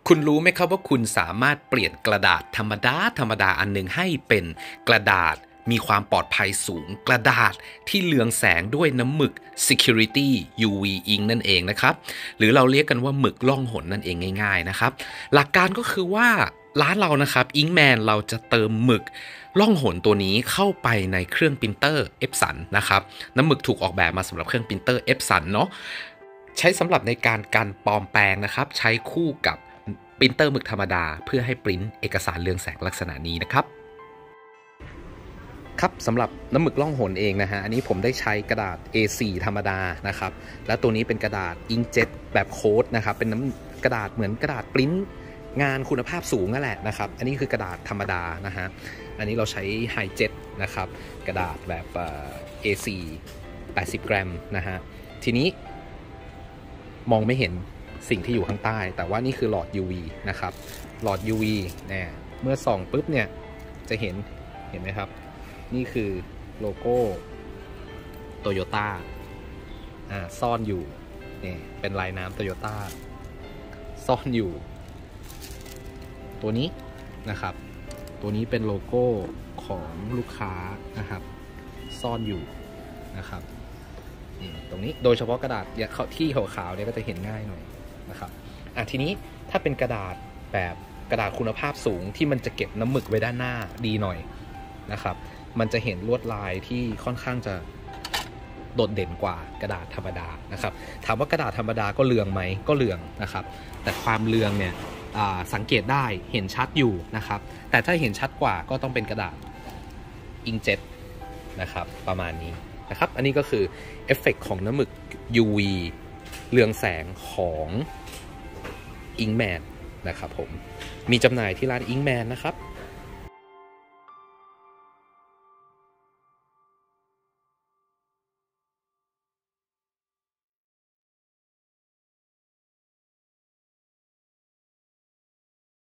คุณรู้ไหมครับว่าคุณสามารถเปลี่ยนกระดาษธรรมดาอันหนึ่งให้เป็นกระดาษมีความปลอดภัยสูงกระดาษที่เรืองแสงด้วยน้ำหมึก Security UV Ink นั่นเองนะครับหรือเราเรียกกันว่าหมึกล่องหนนั่นเองง่ายๆนะครับหลักการก็คือว่าร้านเรานะครับ Inkman เราจะเติมหมึกล่องหนตัวนี้เข้าไปในเครื่องปรินเตอร์ Epson นะครับน้ำหมึกถูกออกแบบมาสำหรับเครื่องปรินเตอร์ Epson เนาะใช้สำหรับในการกันปลอมแปลงนะครับใช้คู่กับปรินเตอร์หมึกธรรมดาเพื่อให้ปริ้นเอกสารเรืองแสงลักษณะนี้นะครับครับสำหรับน้ำหมึกล่องหนเองนะฮะอันนี้ผมได้ใช้กระดาษ A4 ธรรมดานะครับและตัวนี้เป็นกระดาษอิงเจ็ตแบบโค้ดนะครับเป็นกระดาษเหมือนกระดาษปริ้นงานคุณภาพสูงนั่นแหละนะครับอันนี้คือกระดาษธรรมดานะฮะอันนี้เราใช้ไฮเจ็ตนะครับกระดาษแบบA4 80 กรัมนะฮะทีนี้มองไม่เห็นสิ่งที่อยู่ข้างใต้แต่ว่านี่คือหลอด UV นะครับหลอด UV เนี่ยเมื่อส่องปุ๊บเนี่ยจะเห็นไหมครับนี่คือโลโก้โตโยต้าซ่อนอยู่นี่เป็นลายน้ำโตโยต้าซ่อนอยู่ตัวนี้นะครับตัวนี้เป็นโลโก้ของลูกค้านะครับซ่อนอยู่นะครับตรงนี้โดยเฉพาะกระดาษที่ขาวๆเนี่ยก็จะเห็นง่ายหน่อยนะครับทีนี้ถ้าเป็นกระดาษแบบกระดาษคุณภาพสูงที่มันจะเก็บน้ำหมึกไว้ด้านหน้าดีหน่อยนะครับมันจะเห็นลวดลายที่ค่อนข้างจะโดดเด่นกว่ากระดาษธรรมดานะครับถามว่ากระดาษธรรมดาก็เรืองไหมก็เรืองนะครับแต่ความเรืองเนี่ยสังเกตได้เห็นชัดอยู่นะครับแต่ถ้าเห็นชัดกว่าก็ต้องเป็นกระดาษอิงเจ็ตนะครับประมาณนี้นะครับอันนี้ก็คือเอฟเฟกต์ของน้ำหมึก UV เรืองแสงของ Inkman นะครับผมมีจำหน่ายที่ร้าน Inkman นะครับ